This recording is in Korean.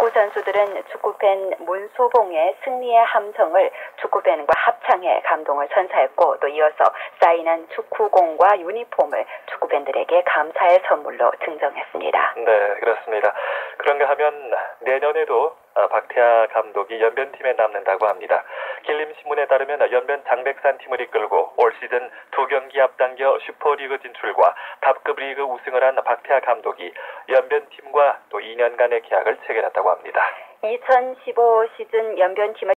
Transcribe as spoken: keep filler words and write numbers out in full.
축구 선수들은 축구팬 문소봉의 승리의 함성을 축구팬과 합창해 감동을 선사했고 또 이어서 사인한 축구공과 유니폼을 축구팬들에게 감사의 선물로 증정했습니다. 네, 그렇습니다. 그런가 하면 내년에도 박태하 감독이 연변팀에 남는다고 합니다. 길림신문에 따르면 연변 장백산 팀을 이끌고 올 시즌 두 경기 앞당겨 슈퍼리그 진출과 탑급 리그 우승을 한 박태하 감독이 연변팀과 또 이 년간의 계약을 체결했다고 합니다. 이천십오 시즌 연변팀을